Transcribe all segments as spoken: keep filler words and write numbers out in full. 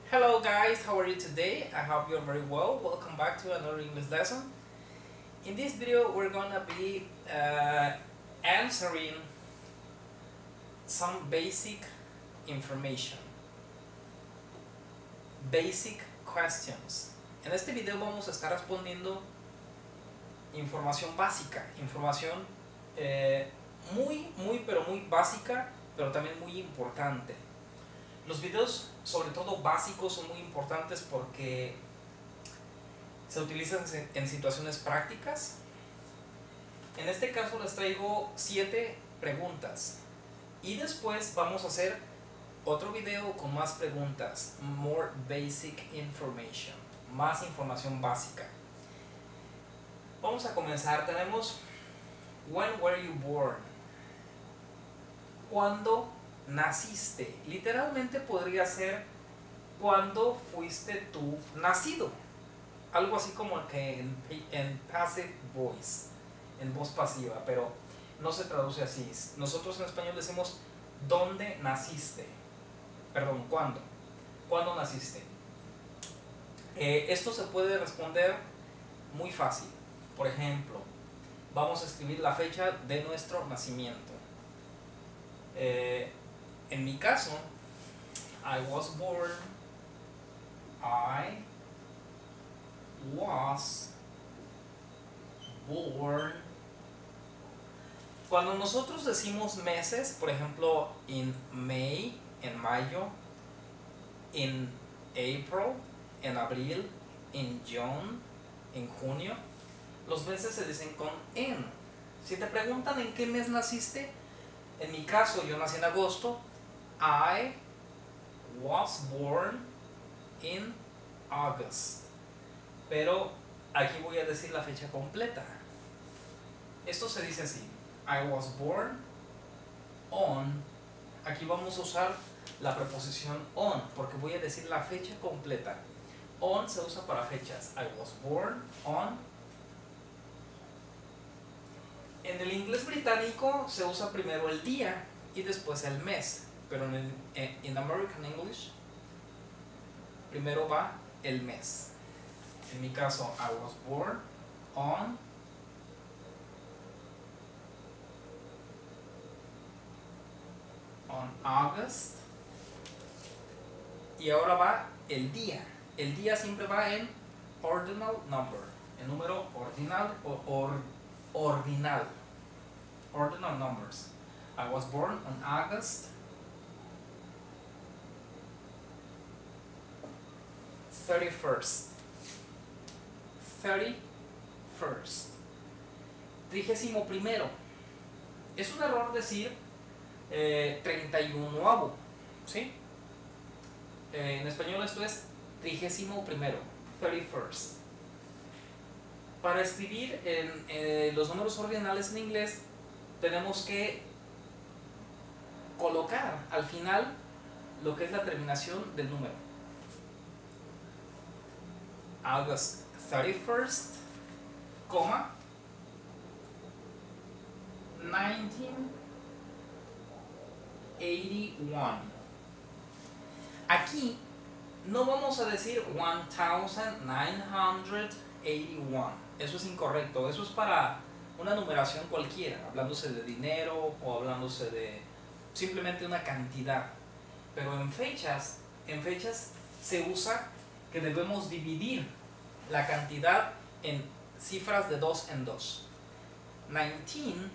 Hello guys, how are you today? I hope you're very well. Welcome back to another English lesson. In this video we're gonna be uh, answering some basic information, basic questions. En este video vamos a estar respondiendo información básica, información eh, muy, muy, pero muy básica, pero también muy importante. Los videos, sobre todo básicos, son muy importantes porque se utilizan en situaciones prácticas. En este caso les traigo siete preguntas y después vamos a hacer otro video con más preguntas, more basic information, más información básica. Vamos a comenzar. Tenemos when were you born? ¿Cuándo naciste? Literalmente podría ser ¿cuándo fuiste tú nacido? Algo así como que en, en passive voice, en voz pasiva, pero no se traduce así. Nosotros en español decimos ¿dónde naciste? Perdón, ¿cuándo? ¿Cuándo naciste? Eh, esto se puede responder muy fácil. Por ejemplo, vamos a escribir la fecha de nuestro nacimiento. Eh, en mi caso, I was born, I was born. Cuando nosotros decimos meses, por ejemplo, in May, en mayo, in April, en abril, in June, en junio, los meses se dicen con en. Si te preguntan en qué mes naciste, en mi caso yo nací en agosto, I was born in August. Pero aquí voy a decir la fecha completa. Esto se dice así: I was born on. Aquí vamos a usar la preposición on porque voy a decir la fecha completa. On se usa para fechas. I was born on. En el inglés británico se usa primero el día y después el mes, pero en, el, en American English primero va el mes. En mi caso, I was born on on August. Y ahora va el día. El día siempre va en ordinal number, en número ordinal o or, ordinal. Ordinal numbers. I was born on August thirty-first. thirty-first. Trigésimo primero. Es un error decir eh, treinta y uno. ¿Sí? Eh, en español esto es trigésimo primero. thirty-first. Para escribir en, eh, los números ordinales en inglés tenemos que colocar al final lo que es la terminación del número. August thirty-first, coma, nineteen eighty-one. Aquí no vamos a decir one thousand nine hundred eighty-one. Eso es incorrecto. Eso es para una numeración cualquiera, hablándose de dinero o hablándose de simplemente una cantidad. Pero en fechas, en fechas se usa que debemos dividir la cantidad en cifras de dos en dos. nineteen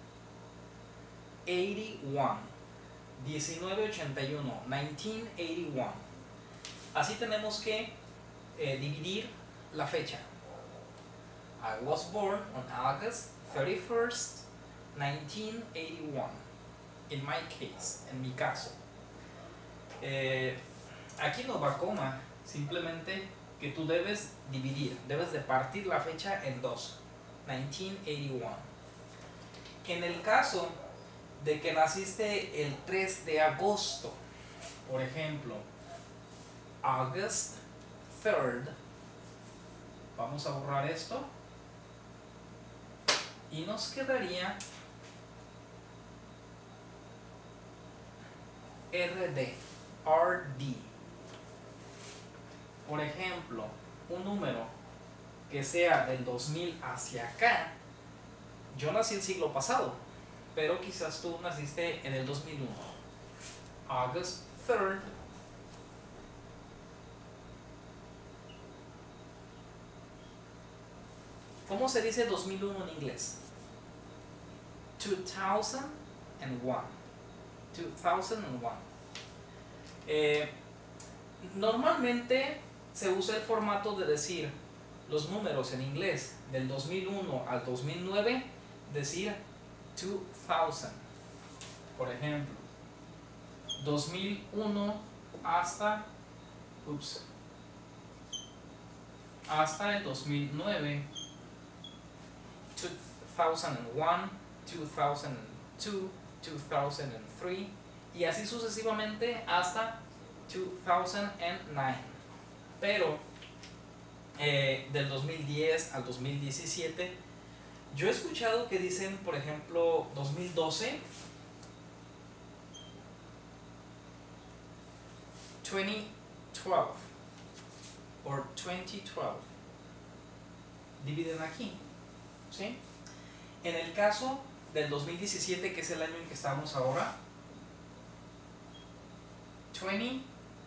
eighty-one. diecinueve ochenta y uno. nineteen eighty-one. Así tenemos que eh, dividir la fecha. I was born on August thirty-first, nineteen eighty-one. In my case, en mi caso. Eh, aquí no va coma, simplemente que tú debes dividir, debes de partir la fecha en dos. nineteen eighty-one. En el caso de que naciste el tres de agosto, por ejemplo, August third, vamos a borrar esto y nos quedaría R D, R D. por ejemplo, un número que sea del dos mil hacia acá, yo nací el siglo pasado, pero quizás tú naciste en el dos mil uno. August third. ¿Cómo se dice dos mil uno en inglés? two thousand one. two thousand one. Eh, normalmente se usa el formato de decir los números en inglés del dos mil uno al dos mil nueve, decir two thousand. Por ejemplo, dos mil uno hasta ups, hasta el dos mil nueve, two thousand one, two thousand two, two thousand three y así sucesivamente hasta dos mil nueve. Pero eh, del dos mil diez al dos mil diecisiete yo he escuchado que dicen, por ejemplo, dos mil doce, twenty twelve or twenty twelve. Dividen aquí, ¿sí? En el caso del dos mil diecisiete, que es el año en que estamos ahora, twenty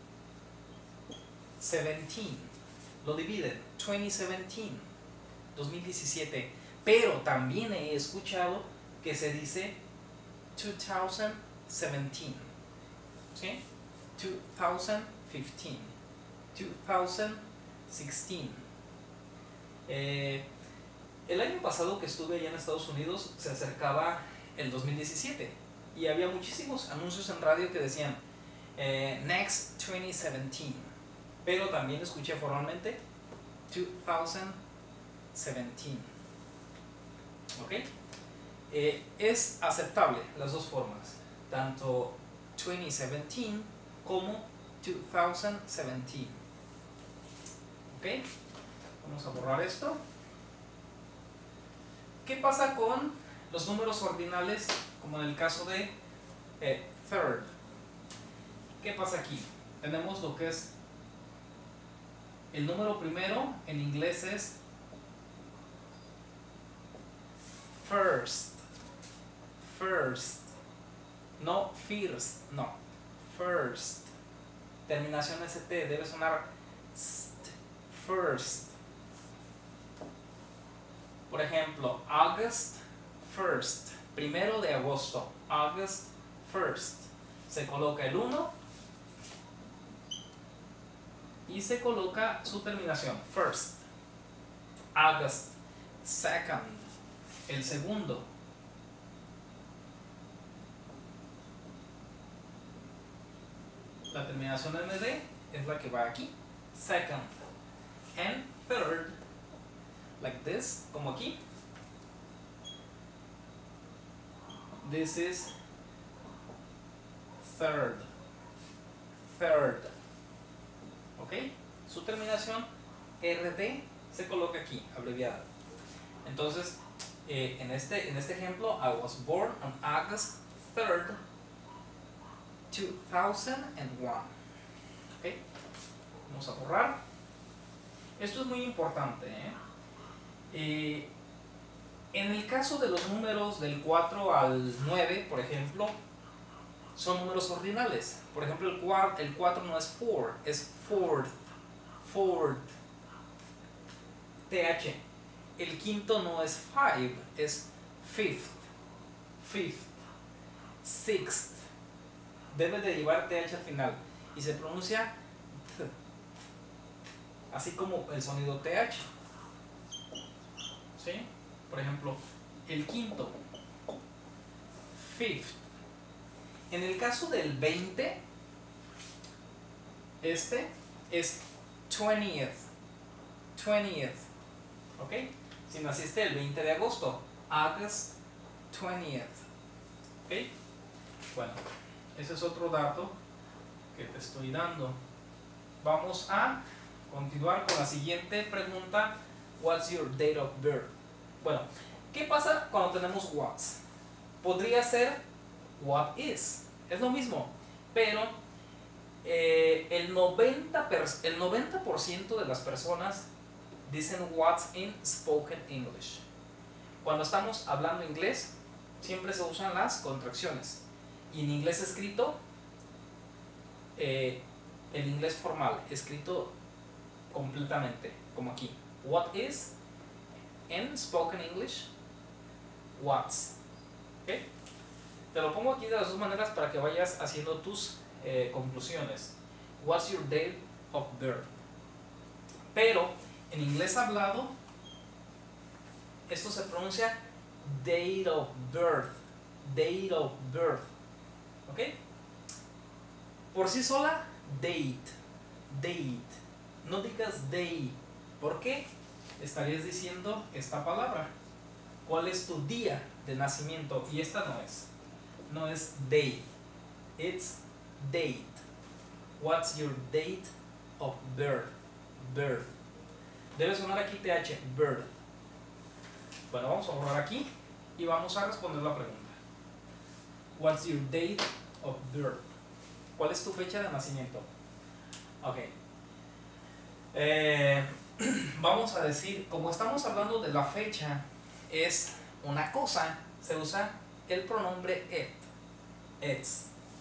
seventeen, lo dividen, twenty seventeen, dos mil diecisiete, pero también he escuchado que se dice two thousand seventeen, ¿sí? two thousand fifteen, two thousand sixteen. Eh, el año pasado que estuve allá en Estados Unidos se acercaba el dos mil diecisiete y había muchísimos anuncios en radio que decían eh, Next twenty seventeen, pero también escuché formalmente two thousand seventeen. ¿Ok? Eh, es aceptable las dos formas, tanto twenty seventeen como two thousand seventeen. ¿Ok? Vamos a borrar esto. ¿Qué pasa con los números ordinales, como en el caso de eh, third? ¿Qué pasa aquí? Tenemos lo que es el número primero, en inglés es first, first, no first, no, first, terminación S T, debe sonar st, first. Por ejemplo, August first, primero de agosto, August first, se coloca el uno y se coloca su terminación, first. August second, el segundo. La terminación N D es la que va aquí, second. And third, like this, como aquí. This is third, third. ¿Ok? Su terminación R D se coloca aquí, abreviada. Entonces, eh, en, este, en este ejemplo, I was born on August third, two thousand one. ¿Ok? Vamos a borrar. Esto es muy importante, ¿eh? Eh, en el caso de los números del cuatro al nueve, por ejemplo, son números ordinales. Por ejemplo, el cuatro, el cuatro no es four, es fourth, fourth, T H. El quinto no es five, es fifth, fifth, sixth. Debe de llevar T H al final y se pronuncia th, así como el sonido T H. ¿Sí? Por ejemplo, el quinto, fifth. En el caso del veinte, este es twentieth, twentieth. ¿Ok? Si naciste el veinte de agosto, August twentieth. ¿Ok? Bueno, ese es otro dato que te estoy dando. Vamos a continuar con la siguiente pregunta. What's your date of birth? Bueno, ¿qué pasa cuando tenemos what's? Podría ser what is, es lo mismo, pero eh, el, noventa per, el noventa por ciento de las personas dicen what's in spoken English. Cuando estamos hablando inglés, siempre se usan las contracciones. Y en inglés escrito, eh, el inglés formal, escrito completamente, como aquí. What is in spoken English? What's. ¿Okay? Te lo pongo aquí de las dos maneras para que vayas haciendo tus eh, conclusiones. What's your date of birth? Pero en inglés hablado, esto se pronuncia date of birth. Date of birth. ¿Ok? Por sí sola, date. Date. No digas day. ¿Por qué? Estarías diciendo esta palabra. ¿Cuál es tu día de nacimiento? Y esta no es. No es day. It's date. What's your date of birth? Birth. Debe sonar aquí T H. Birth. Bueno, vamos a borrar aquí y vamos a responder la pregunta. What's your date of birth? ¿Cuál es tu fecha de nacimiento? Ok. Eh, vamos a decir, como estamos hablando de la fecha, es una cosa, se usa el pronombre it. It's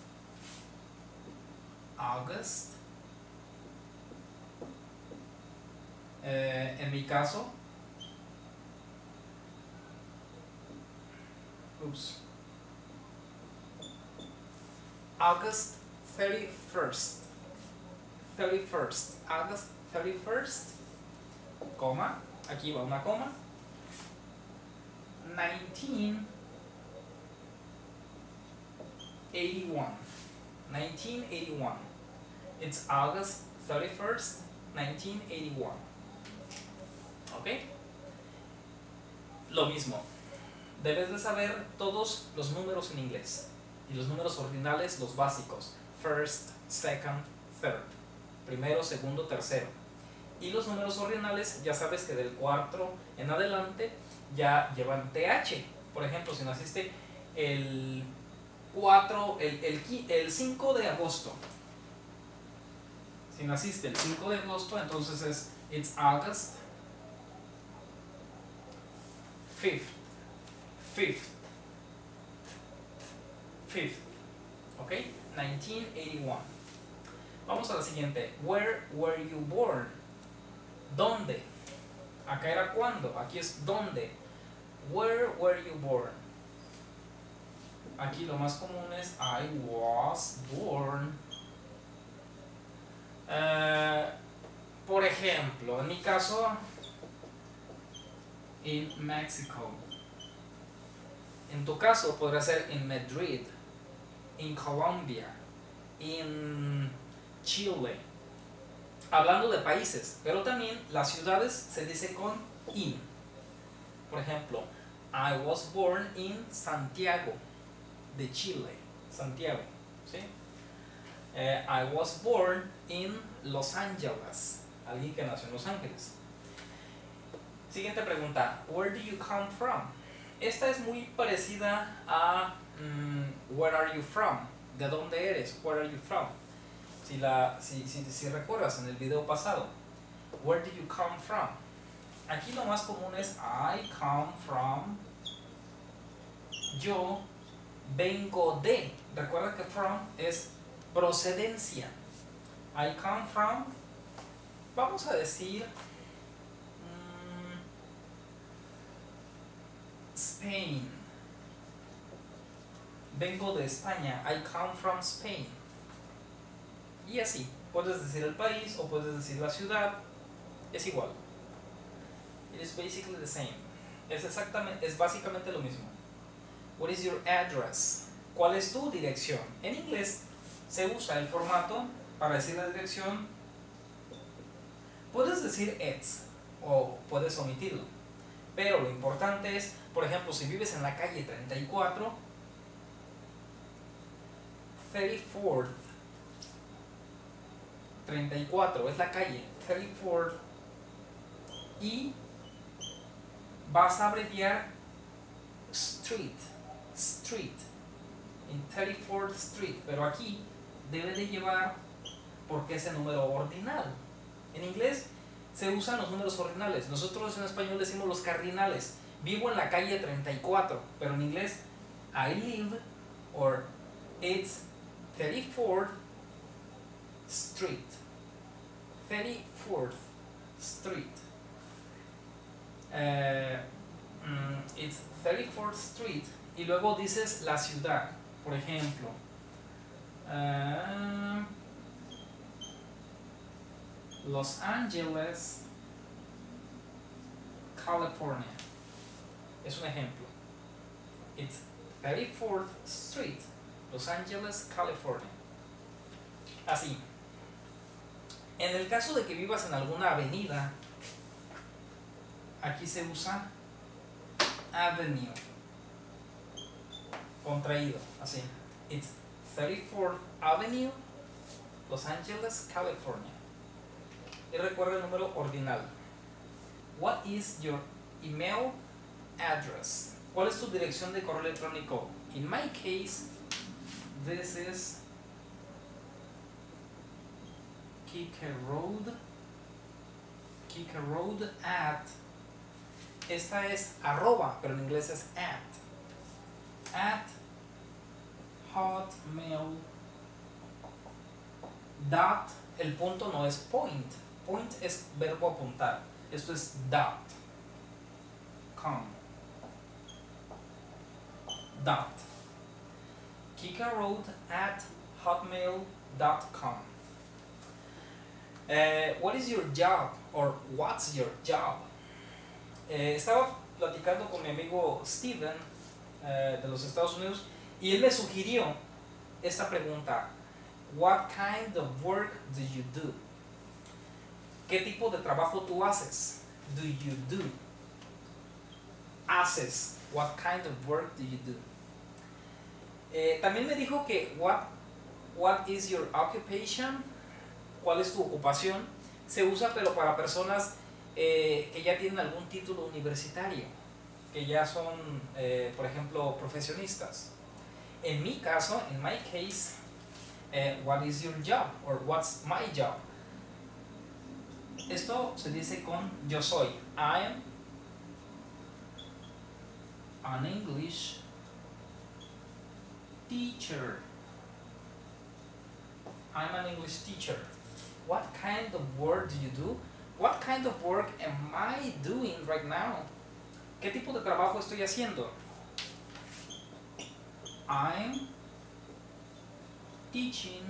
August. Eh, en mi caso, oops, August thirty-first. thirty-first. August thirty-first, coma, aquí va una coma, nineteen eighty-one. nineteen eighty-one. It's August thirty-first, nineteen eighty-one. ¿Ok? Lo mismo. Debes de saber todos los números en inglés. Y los números ordinales, los básicos. First, second, third. Primero, segundo, tercero. Y los números ordinales, ya sabes que del cuatro en adelante ya llevan T H. Por ejemplo, si naciste el cuatro, el, el, el cinco de agosto. Si naciste el cinco de agosto, entonces es It's August fifth. Fifth. Fifth. ¿Ok? nineteen eighty-one. Vamos a la siguiente. Where were you born? ¿Dónde? Acá era cuándo. Aquí es dónde. Where were you born? Aquí lo más común es I was born. Uh, por ejemplo, en mi caso, in Mexico. En tu caso podría ser in Madrid, in Colombia, in Chile. Hablando de países, pero también las ciudades se dice con in. Por ejemplo, I was born in Santiago de Chile. Santiago, ¿sí? Eh, I was born in Los Angeles. Alguien que nació en Los Ángeles. Siguiente pregunta. Where do you come from? Esta es muy parecida a um, Where are you from? ¿De dónde eres? Where are you from? Si, la, si, si, si recuerdas en el video pasado. Where do you come from? Aquí lo más común es I come from. Yo vengo de. Recuerda que from es procedencia. I come from. Vamos a decir um, Spain. Vengo de España. I come from Spain. Y así. Puedes decir el país o puedes decir la ciudad. Es igual. It is basically the same. Es exactamente, es básicamente lo mismo. What is your address? ¿Cuál es tu dirección? En inglés se usa el formato para decir la dirección. Puedes decir it's o puedes omitirlo. Pero lo importante es, por ejemplo, si vives en la calle treinta y cuatro, thirty-fourth, treinta y cuatro es la calle, thirty-fourth, y vas a abreviar street, street, en thirty-fourth Street, pero aquí debe de llevar porque es el número ordinal. En inglés se usan los números ordinales. Nosotros en español decimos los cardinales. Vivo en la calle treinta y cuatro, pero en inglés I live or it's thirty-fourth Street. thirty-fourth Street. Uh, mm, it's thirty-fourth Street. Y luego dices la ciudad. Por ejemplo, uh, Los Angeles, California. Es un ejemplo. It's thirty-fourth Street, Los Angeles, California. Así. En el caso de que vivas en alguna avenida, aquí se usa avenue, contraído, así. It's thirty-fourth Avenue, Los Angeles, California. Y recuerda el número ordinal. What is your email address? ¿Cuál es tu dirección de correo electrónico? In my case, this is Kike Road. Kike Road at. Esta es arroba, pero en inglés es at. At hotmail dot. El punto no es point. Point es verbo apuntar. Esto es dot. Com. Dot. Kika Road at hotmail dot com. Uh, what is your job? Or what's your job? Eh, estaba platicando con mi amigo Steven eh, de los Estados Unidos y él me sugirió esta pregunta: What kind of work do you do? ¿Qué tipo de trabajo tú haces? Do you do? Haces. What kind of work do you do? Eh, también me dijo que what, what is your occupation? ¿Cuál es tu ocupación? Se usa pero para personas eh, que ya tienen algún título universitario, que ya son, eh, por ejemplo, profesionistas. En mi caso, en my case, eh, what is your job? Or what's my job? Esto se dice con yo soy. I am an English teacher. I'm an English teacher. What kind of work do you do? What kind of work am I doing right now? ¿Qué tipo de trabajo estoy haciendo? I'm teaching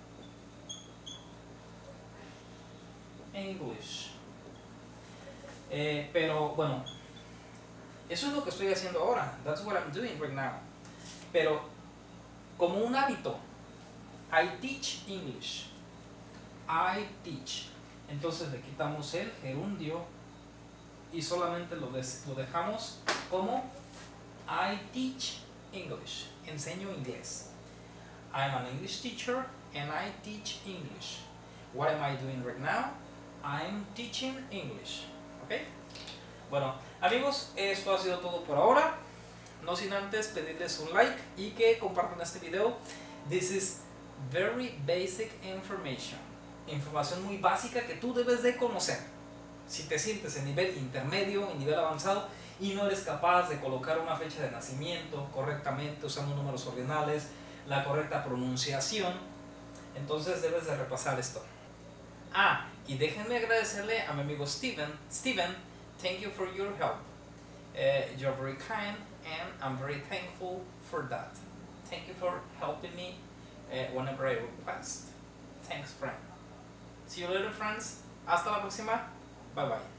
English. Eh, pero bueno, eso es lo que estoy haciendo ahora. That's what I'm doing right now. Pero como un hábito, I teach English. I teach. Entonces le quitamos el gerundio y solamente lo, des lo dejamos como I teach English. Enseño inglés. I'm an English teacher and I teach English. What am I doing right now? I'm teaching English. ¿Ok? Bueno, amigos, esto ha sido todo por ahora. No sin antes pedirles un like y que compartan este video. This is very basic information. Información muy básica que tú debes de conocer. Si te sientes en nivel intermedio, en nivel avanzado y no eres capaz de colocar una fecha de nacimiento correctamente usando números ordinales, la correcta pronunciación, entonces debes de repasar esto. Ah, y déjenme agradecerle a mi amigo Steven. Steven, thank you for your help. Uh, you're very kind and I'm very thankful for that. Thank you for helping me uh, whenever I request. Thanks, friend. See you later, friends. Hasta la próxima. Bye bye.